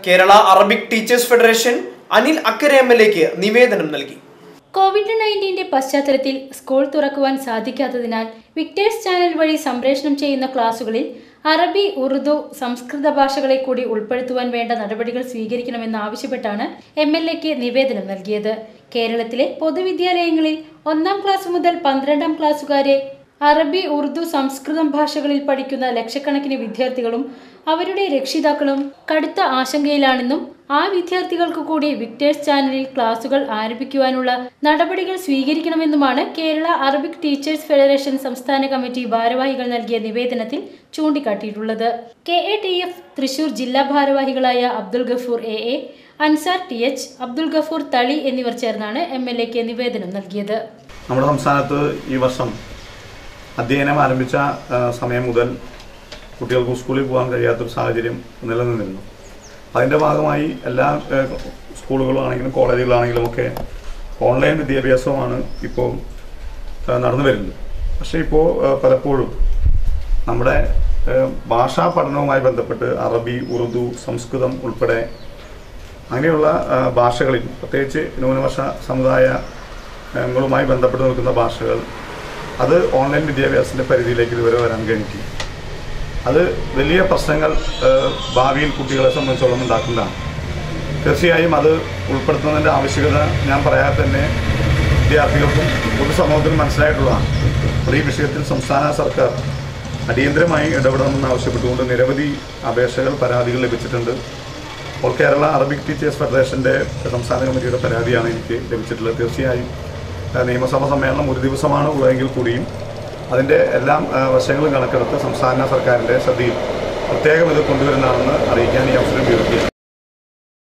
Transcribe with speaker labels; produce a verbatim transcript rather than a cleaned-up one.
Speaker 1: Kerala Arabic teachers federation Anil Akkare M L എക്ക് നിവേദനം നൽകി.
Speaker 2: കോവിഡ് നയൻറ്റീന്റെ പശ്ചാത്തലത്തിൽ സ്കൂൾ തുറക്കുവാൻ സാധിക്കാത്തതിനാൽ വിക്ടേഴ്സ് ചാനൽ വഴി സംപ്രേഷണം ചെയ്യുന്ന ക്ലാസുകളിൽ അറബി, ഉറുദു, സംസ്കൃത ഭാഷകളെ കൂടി ഉൾപ്പെടുത്തുവാൻ വേണ്ട നടപടികൾ സ്വീകരിക്കണമെന്നാവശ്യപ്പെട്ടാണ് എം എൽ എക്ക് നിവേദനം നൽകിയത്. കേരളത്തിലെ പൊതുവിദ്യാലയങ്ങളിൽ ഒന്നാം ക്ലാസ് മുതൽ പന്ത്രണ്ടാം ക്ലാസ്സുകാരെ അറബി, ഉറുദു, സംസ്കൃതം ഭാഷകളിൽ പഠിക്കുന്ന ലക്ഷക്കണക്കിന് വിദ്യാർത്ഥികളും അവരുടെ രക്ഷിതാക്കളും കടുത്ത ആശങ്കയിലാണെന്നും ആ വിദ്യാർത്ഥികൾക്ക് കൂടി വിക്ടേഴ്സ് ചാനലിൽ ക്ലാസുകൾ ആരംഭിക്കുവാനുള്ള നടപടികൾ സ്വീകരിക്കണമെന്നുമാണ് കേരള അറബിക് ടീച്ചേഴ്സ് ഫെഡറേഷൻ സംസ്ഥാന കമ്മിറ്റി ഭാരവാഹികൾ നൽകിയ നിവേദനത്തിൽ ചൂണ്ടിക്കാട്ടിയിട്ടുള്ളത്. K A T F Thrissur ജില്ലാ ഭാരവാഹികളായ Abdul Gafoor A A, Ansar T H, Abdul Gafoor Thali എന്നിവർ ചേർന്നാണ് എം എൽ എക്ക് നിവേദനം നൽകിയത്.
Speaker 3: നമ്മുടെ സംസ്ഥാനത്ത് ഈ വർഷം അധ്യയനം ആരംഭിച്ച സമയം മുതൽ കുട്ടികൾക്ക് സ്കൂളിൽ പോകാൻ കഴിയാത്തൊരു സാഹചര്യം നിലനിന്നിരുന്നു. അതിൻ്റെ ഭാഗമായി എല്ലാ സ്കൂളുകളാണെങ്കിലും കോളേജുകളാണെങ്കിലും ഒക്കെ ഓൺലൈൻ വിദ്യാഭ്യാസമാണ് ഇപ്പോൾ നടന്നു വരുന്നത്. പക്ഷേ ഇപ്പോൾ പലപ്പോഴും നമ്മുടെ ഭാഷാ പഠനവുമായി ബന്ധപ്പെട്ട് അറബി, ഉറുദു, സംസ്കൃതം ഉൾപ്പെടെ അങ്ങനെയുള്ള ഭാഷകളിൽ പ്രത്യേകിച്ച് ന്യൂനപക്ഷ സമുദായങ്ങളുമായി ബന്ധപ്പെട്ട് നിൽക്കുന്ന ഭാഷകൾ അത് ഓൺലൈൻ വിദ്യാഭ്യാസത്തിൻ്റെ പരിധിയിലേക്ക് ഇതുവരെ വരാൻ കഴിഞ്ഞിട്ടില്ല. അത് വലിയ പ്രശ്നങ്ങൾ ഭാവിയിൽ കുട്ടികളെ സംബന്ധിച്ചോളം ഉണ്ടാക്കുന്നതാണ്. തീർച്ചയായും അത് ഉൾപ്പെടുത്തുന്നതിൻ്റെ ആവശ്യകത ഞാൻ പറയാതെ തന്നെ വിദ്യാർത്ഥികൾക്കും പൊതുസമൂഹത്തിനും മനസ്സിലായിട്ടുള്ളതാണ്. അപ്പോൾ ഈ വിഷയത്തിൽ സംസ്ഥാന സർക്കാർ അടിയന്തരമായി ഇടപെടണമെന്ന് ആവശ്യപ്പെട്ടുകൊണ്ട് നിരവധി അപേക്ഷകൾ, പരാതികൾ ലഭിച്ചിട്ടുണ്ട്. അപ്പോൾ കേരള അറബിക് ടീച്ചേഴ്സ് ഫെഡറേഷൻ്റെ സംസ്ഥാന കമ്മിറ്റിയുടെ പരാതിയാണ് എനിക്ക് ലഭിച്ചിട്ടുള്ളത്. തീർച്ചയായും നിയമസഭാ സമ്മേളനം ഒരു ദിവസമാണ് ഉള്ളതെങ്കിൽ കൂടിയും അതിൻ്റെ എല്ലാ വശങ്ങളും കണക്കെടുത്ത് സംസ്ഥാന സർക്കാരിൻ്റെ ശ്രദ്ധയിൽ പ്രത്യേകം ഇത് കൊണ്ടുവരുന്നതാണെന്ന് അറിയിക്കാൻ ഈ അവസരം ഉപയോഗിക്കുക.